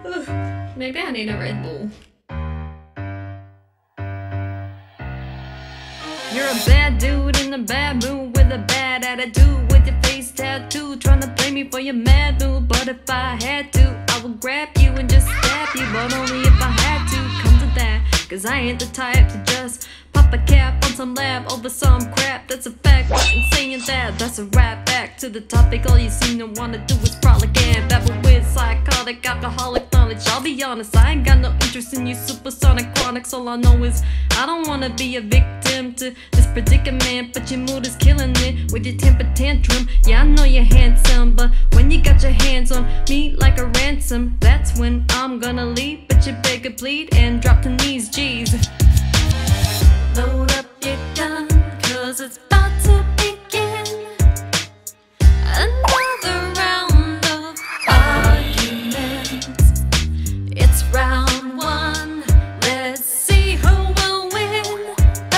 Maybe I need a Red Bull. You're a bad dude in a bad mood with a bad attitude, with your face tattooed, trying to blame me for your mad mood. But if I had to, I would grab you and just stab you, but only if I had to. Come to that, cause I ain't the type to just pop a cap on some lab over some crap. That's a fact, but in saying that, that's a rap. Back to the topic, all you seem to wanna do is frolic and babble with psychotic, alcoholic knowledge. I'll be honest, I ain't got no interest in you supersonic chronics. All I know is I don't wanna be a victim to this predicament, but your mood is killing it with your temper tantrum. Yeah, I know you're handsome, but when you got your hands on me like a ransom, that's when I'm gonna leave. But you beg and plead and drop to knees, G's. Load up your gun, cause it's about to begin another round of arguments. It's round one, let's see who will win.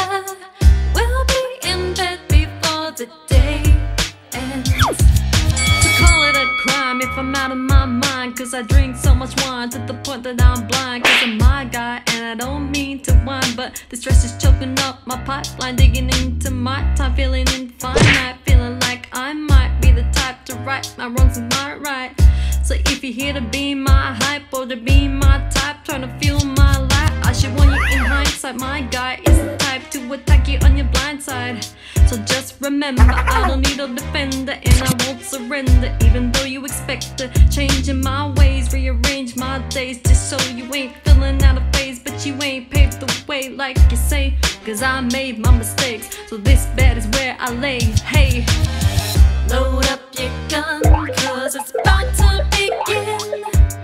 We'll be in bed before the day ends. To call it a crime if I'm out of my mind, cause I drink so much wine to the point that I'm blind. Cause I'm my guy and I don't mean to whine, but the stress is choking up my pipeline, digging into my time, feeling infinite, feeling like I might be the type to right my wrongs and my right. So if you're here to be my hype or to be my type, trying to feel my light, I should warn you in hindsight, my guy is the type to attack you on your blind side. So just remember, I don't need a defender and I won't surrender, even though you expect a change in my ways, rearrange my days just so you ain't feeling out of phase. But you ain't paved the way like you say, cause I made my mistakes, so this bed is where I lay. Hey, load up your gun, cause it's about to begin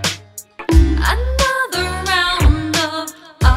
another round of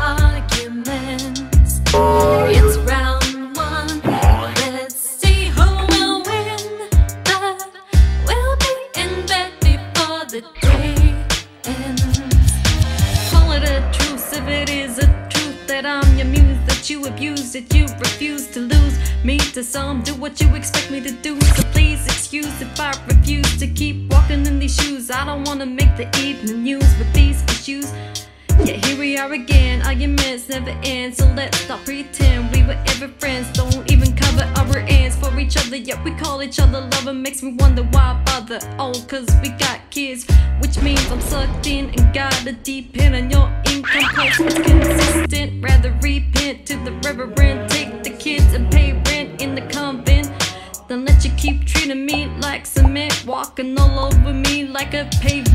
arguments. It's round one, let's see who will win. We'll be in bed before the day ends. Call it a truce if it is a truth that I'm your muse, that you abuse, that you refuse to lose me to some. Do what you expect me to do, so please excuse if I refuse to keep walking in these shoes. I don't wanna make the evening news with these issues. Yeah, here we are again, arguments never end, so let's stop pretend we were ever friends. Don't even cover our ends for each other, yet we call each other lover. Makes me wonder why bother. Oh, cause we got kids, which means I'm sucked in and gotta depend on your income. Plus it's consistent, rather repent to the reverend, take the kids and pay rent in the convent, then let you keep treating me like cement, walking all over me like a pavement.